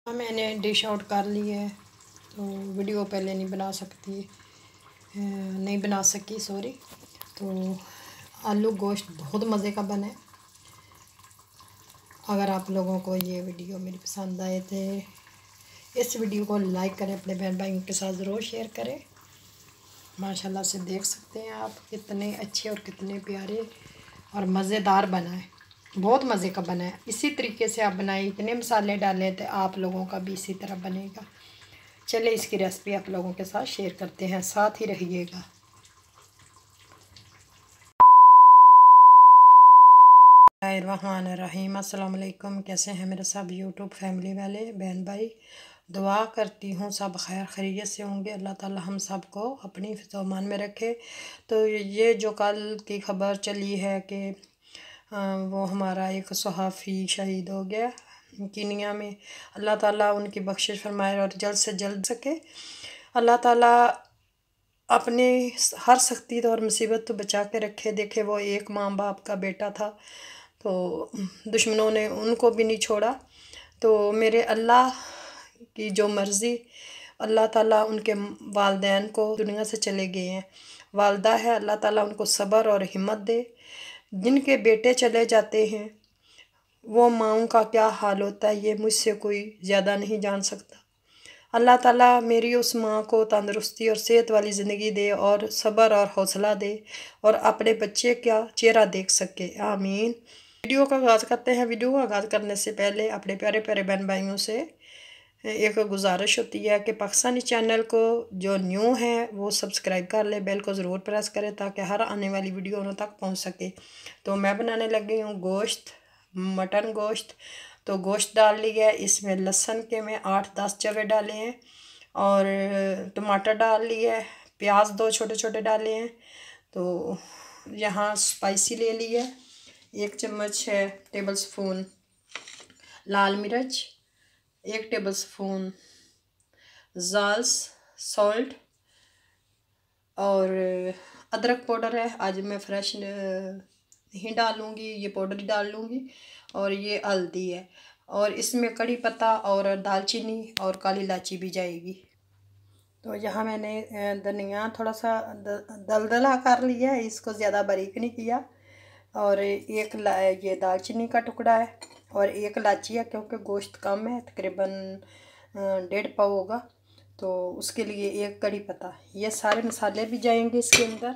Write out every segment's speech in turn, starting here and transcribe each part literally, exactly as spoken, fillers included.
हाँ, मैंने dish out कर ली है तो वीडियो पहले नहीं बना सकती नहीं बना सकी सॉरी। तो आलू गोश्त बहुत मज़े का बना है। अगर आप लोगों को ये वीडियो मेरी पसंद आए तो इस वीडियो को लाइक करें, अपने बहन भाइयों के साथ ज़रूर शेयर करें। माशाल्लाह से देख सकते हैं आप कितने अच्छे और कितने प्यारे और मज़ेदार बना है। बहुत मज़े का बना है। इसी तरीके से आप बनाए, इतने मसाले डाले तो आप लोगों का भी इसी तरह बनेगा। चलिए इसकी रेसिपी आप लोगों के साथ शेयर करते हैं, साथ ही रहिएगा। रहीम अस्सलाम वालेकुम। कैसे हैं मेरे सब यूट्यूब फैमिली वाले बहन भाई। दुआ करती हूँ सब खैर खैरियत से होंगे। अल्लाह ताला हम सब को अपनी फ़िज़ामान में रखे। तो ये जो कल की खबर चली है कि वो हमारा एक सहाफ़ी शहीद हो गया कीनिया में, अल्लाह ताला उनकी बख्शिश फरमाए और जल्द से जल्द सके। अल्लाह ताला अपने हर सख्ती और मुसीबत तो बचा के रखे। देखे वो एक माँ बाप का बेटा था तो दुश्मनों ने उनको भी नहीं छोड़ा। तो मेरे अल्लाह की जो मर्ज़ी, अल्लाह ताला उनके वालिदैन को दुनिया से चले गए हैं, वालदा है, अल्लाह ताला उनको सब्र और हिम्मत दे। जिनके बेटे चले जाते हैं वो माँओं का क्या हाल होता है ये मुझसे कोई ज़्यादा नहीं जान सकता। अल्लाह ताला मेरी उस माँ को तंदुरुस्ती और सेहत वाली ज़िंदगी दे और सब्र और हौसला दे और अपने बच्चे का चेहरा देख सके, आमीन। वीडियो का आगाज़ करते हैं। वीडियो का आगाज़ करने से पहले अपने प्यारे प्यारे बहन भाइयों से एक गुजारिश होती है कि पाकिस्तानी चैनल को जो न्यू है वो सब्सक्राइब कर ले, बेल को ज़रूर प्रेस करें ताकि हर आने वाली वीडियो उन तक पहुंच सके। तो मैं बनाने लगी हूँ गोश्त, मटन गोश्त। तो गोश्त डाल लिया है, इसमें लहसुन के मैं आठ दस चवे डाले हैं और टमाटर डाल लिया है, प्याज दो छोटे छोटे डाले हैं। तो यहाँ स्पाइसी ले लिया है, एक चम्मच है टेबल स्पून लाल मिर्च, एक टेबल स्पून ज़ाल्स सॉल्ट और अदरक पाउडर है। आज मैं फ्रेश नहीं डालूँगी, ये पाउडर ही डाल लूँगी। और ये हल्दी है और इसमें कड़ी पत्ता और दालचीनी और काली इलायची भी जाएगी। तो यहाँ मैंने धनिया थोड़ा सा दलदला कर लिया है, इसको ज़्यादा बारीक नहीं किया। और एक ये दालचीनी का टुकड़ा है और एक इलायची है, क्योंकि गोश्त कम है, तकरीबन डेढ़ पाव होगा तो उसके लिए एक कड़ी पत्ता। ये सारे मसाले भी जाएंगे इसके अंदर।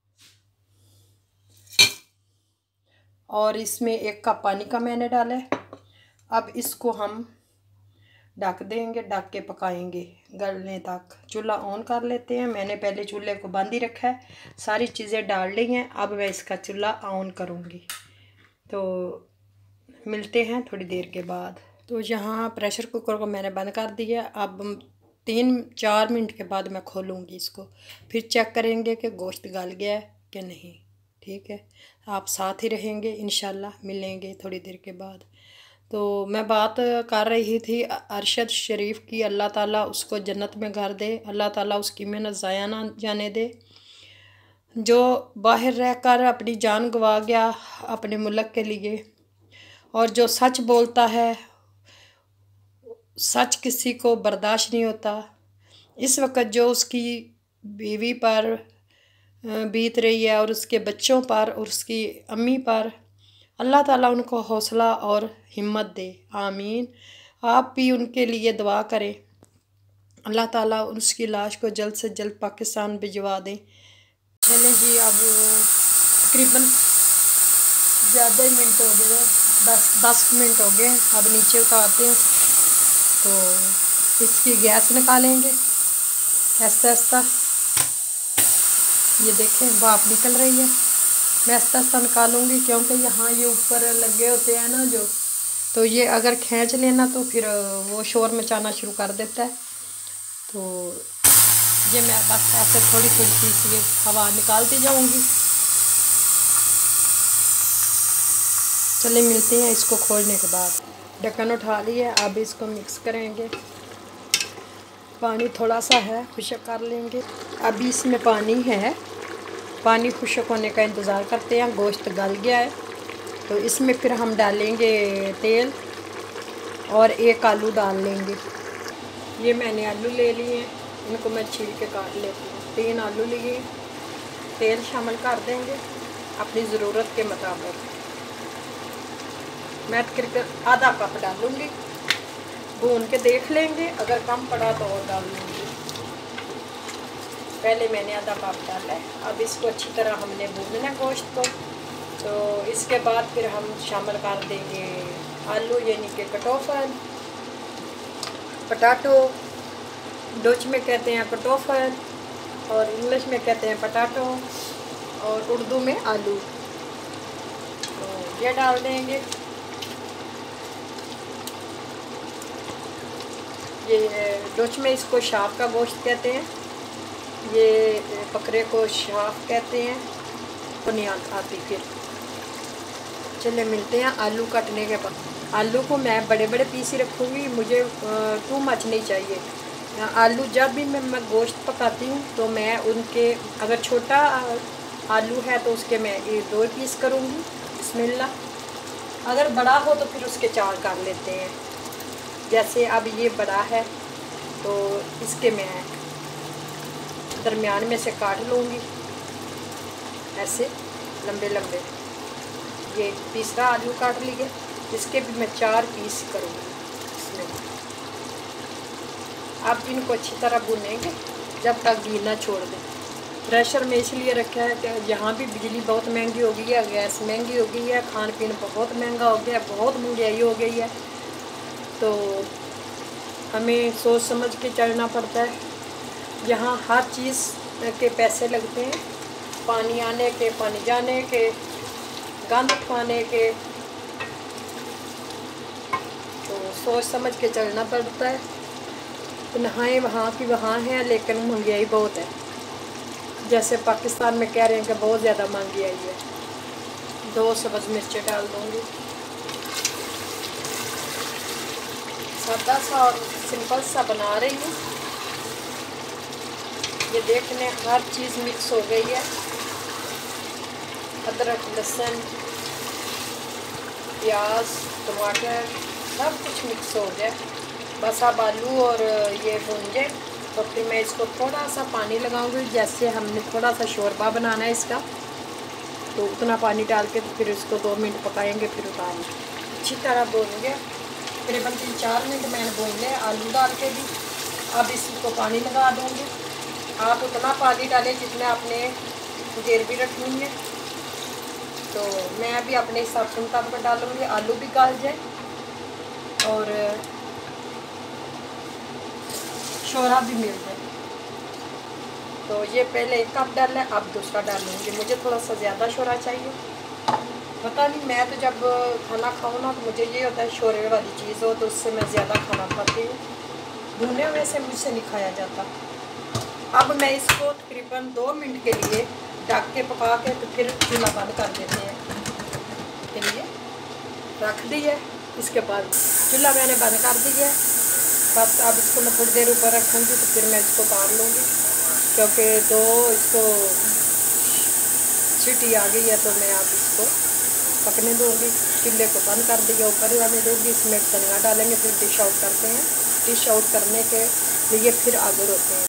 और इसमें एक कप पानी का मैंने डाला है। अब इसको हम ढक देंगे, ढक के पकाएंगे गलने तक। चूल्हा ऑन कर लेते हैं। मैंने पहले चूल्हे को बंद ही रखा है, सारी चीज़ें डाल ली हैं। अब मैं इसका चूल्हा ऑन करूँगी तो मिलते हैं थोड़ी देर के बाद। तो यहाँ प्रेशर कुकर को मैंने बंद कर दिया। अब तीन चार मिनट के बाद मैं खोलूँगी इसको, फिर चेक करेंगे कि गोश्त गल गया है कि नहीं। ठीक है, आप साथ ही रहेंगे, इंशाल्लाह मिलेंगे थोड़ी देर के बाद। तो मैं बात कर रही थी अरशद शरीफ की, अल्लाह ताला उसको जन्नत में घर दे, अल्लाह ताला उसकी मेहनत ज़ाया ना जाने दे। जो बाहर रहकर अपनी जान गंवा गया अपने मुल्क के लिए, और जो सच बोलता है, सच किसी को बर्दाश्त नहीं होता। इस वक्त जो उसकी बीवी पर बीत रही है और उसके बच्चों पर और उसकी अम्मी पर, अल्लाह ताला उनको हौसला और हिम्मत दे, आमीन। आप भी उनके लिए दुआ करें, अल्लाह ताला उसकी लाश को जल्द से जल्द पाकिस्तान भिजवा दें। चलें जी, अब तकरीबन ज़्यादा ही मिनट हो गए, दस दस मिनट हो गए। अब नीचे उतारते हैं तो इसकी गैस निकालेंगे आहिस्ता आहिस्ता। ये देखें भाप निकल रही है, मैं आहिस्ता आहिस्ता निकालूंगी क्योंकि यहाँ ये ऊपर लगे होते हैं ना जो, तो ये अगर खींच लेना तो फिर वो शोर मचाना शुरू कर देता है। तो ये मैं बस ऐसे थोड़ी थोड़ी सी इसकी हवा निकालती जाऊंगी। चलिए मिलते हैं इसको खोलने के बाद। ढक्कन उठा लिया, अब इसको मिक्स करेंगे। पानी थोड़ा सा है, खुशक कर लेंगे। अभी इसमें पानी है, पानी खुशक होने का इंतज़ार करते हैं। गोश्त गल गया है तो इसमें फिर हम डालेंगे तेल। और एक आलू डाल लेंगे। ये मैंने आलू ले लिए हैं, इनको मैं छील के काट लेती हूँ। तीन आलू लिए। तेल शामिल कर देंगे अपनी ज़रूरत के मुताबिक। मैं तकरीबन आधा कप डालूँगी, भून के देख लेंगे, अगर कम पड़ा तो और डाल लूँगी। पहले मैंने आधा कप डाला है। अब इसको अच्छी तरह हमने भूनना गोश्त को। तो इसके बाद फिर हम शामिल कर देंगे आलू, यानी कि कटोफल, पटाटो। डच में कहते हैं कटोफल और इंग्लिश में कहते हैं पटाटो और उर्दू में आलू। तो ये डाल देंगे। ये डच में इसको शाफ का गोश्त कहते हैं, ये बकरे को शाफ कहते हैं। तो नहीं आती फिर। चले मिलते हैं आलू कटने के बाद। आलू को मैं बड़े बड़े पीस ही रखूँगी, मुझे टू मच नहीं चाहिए। आलू जब भी मैं मैं गोश्त पकाती हूँ तो मैं उनके, अगर छोटा आलू है तो उसके मैं दो पीस करूँगी, बिस्मिल्लाह। अगर बड़ा हो तो फिर उसके चार कर लेते हैं। जैसे अब ये बड़ा है तो इसके मैं दरमियान में से काट लूँगी ऐसे लंबे लंबे। ये तीसरा आलू काट लिए, इसके भी मैं चार पीस करूँगी इसमें। अब इनको अच्छी तरह भुनेंगे जब तक घी ना छोड़ दें। प्रेशर में इसलिए रखा है कि यहाँ भी बिजली बहुत महंगी हो गई है, गैस महंगी हो गई है, खान पीन बहुत महंगा हो गया है, बहुत महंगाई हो गई है। तो हमें सोच समझ के चलना पड़ता है। यहाँ हर चीज़ के पैसे लगते हैं, पानी आने के, पानी जाने के, गंद खाने के। तो सोच समझ के चलना पड़ता है। तन्हाई वहाँ की वहाँ है, लेकिन महंगाई बहुत है। जैसे पाकिस्तान में कह रहे हैं कि बहुत ज़्यादा महंगाई है। दो सब्ज़ मिर्चें डाल दूँगी। सादा सा और सिंपल सा बना रही हूँ। ये देखने हर चीज़ मिक्स हो गई है। अदरक, लहसुन, प्याज, टमाटर सब कुछ मिक्स हो गया। बस अब आलू और ये भून जाए तो फिर मैं इसको थोड़ा सा पानी लगाऊंगी। जैसे हमने थोड़ा सा शोरबा बनाना है इसका, तो उतना पानी डाल के तो फिर इसको दो मिनट पकाएंगे, फिर उतारेंगे। अच्छी तरह भून गया, तकरीबन तीन चार मिनट मैंने भून लिया आलू डाल के भी। अब इसको पानी लगा दूँगी। आप उतना पानी डालें जितना आपने ग्रेवी रखनी है। तो मैं अभी अपने हिसाब से मुताबिक डालूँगी। आलू भी गल जाए और शोरबा भी मिल जाए। तो ये पहले एक कप डाला है, अब दूसरा डालूँगी। मुझे थोड़ा सा ज़्यादा शोरबा चाहिए। पता नहीं, मैं तो जब खाना खाऊँ ना तो मुझे ये होता है शोरबे वाली चीज़ हो तो उससे मैं ज़्यादा खाना खाती हूँ। भुने हुए से मुझसे नहीं खाया जाता। अब मैं इसको तकरीबन दो मिनट के लिए ढक के पका के तो फिर चूल्हा बंद कर देते हैं। के लिए रख दी है। इसके बाद चूल्हा मैंने बंद कर दिया है। बस अब इसको मैं थोड़ी देर ऊपर रखूँगी तो फिर मैं इसको उतार लूँगी, क्योंकि दो इसको सीटी आ गई है। तो मैं अब इसको पकने दूँगी। चूल्हे को बंद कर दिया, ऊपर जाने दूँगी। इसमें धनिया डालेंगे, फिर डिश आउट करते हैं। डिश आउट करने के लिए फिर आगे होते हैं।